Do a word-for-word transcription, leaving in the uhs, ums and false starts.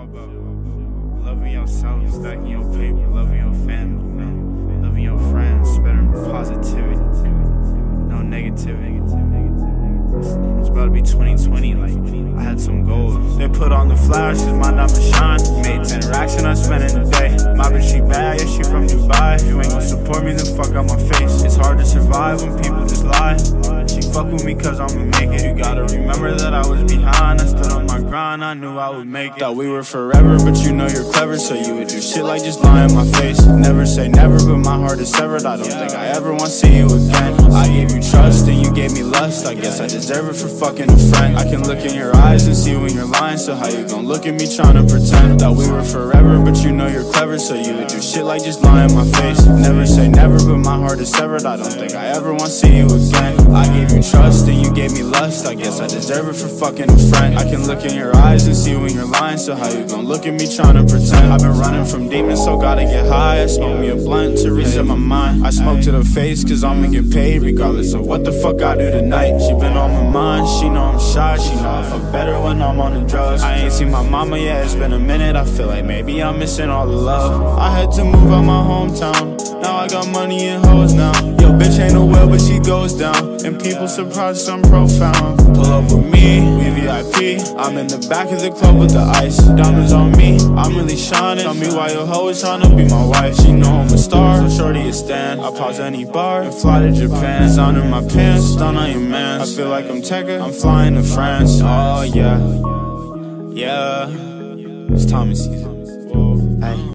all about loving yourself, stacking your paper, loving your family, man. Loving your friends, spreading positivity, no negativity. It's about to be twenty twenty, like, I had some goals. They put on the flash, cause my diamond shine. Made ten racks and I spent it a day. My bitch, she bad, yeah, she from Dubai. If you ain't gon' support me, then fuck out my face. It's hard to survive when people just lie. She fuck with me cause I'ma make it. You gotta remember that I was behind. I stood on my grind, I knew I would make it. Thought we were forever, but you know you're clever, so you would do shit like just lie in my face. Never say never, but my heart is severed. I don't think I ever wanna see you again. I gave you trust and you gave me lust. I guess I deserve it for fucking a friend. I can look in your eyes and see when you're lying, so how you gon' look at me trying to pretend? Thought we were forever, but you know you're clever, so you would do shit like just lie in my face. Never say never, but my heart is severed. I don't think I ever wanna see you again. I gave you trust and you gave me lust. I guess I deserve it for fucking a friend. I can look in your eyes and see when you're lying, so how you gon' look at me trying to pretend? I've been running from demons, so gotta get high. I smoke me a blunt to reset my mind. I smoke to the face cause I'ma get paid regardless of what the fuck I do tonight. She been on my mind, she know I'm shy. She know I fuck better when I'm on the drugs. I ain't seen my mama yet, it's been a minute. I feel like maybe I'm missing all the love. I had to move out my hometown. Now I got money and hoes now. Yo, bitch ain't no well, but she goes down. And people surprised I'm profound. Pull up with me, we V I P. I'm in the back of the club with the ice. Diamonds on me, I'm really shining. Tell me why your hoe is tryna be my wife. She know I'm a star, so shorty a stand. I pause any bar and fly to Japan. Design in my pants, stun on your man. I feel like I'm Tekka, I'm flying to France. Oh yeah, yeah. It's Tommy season. Whoa. Hey.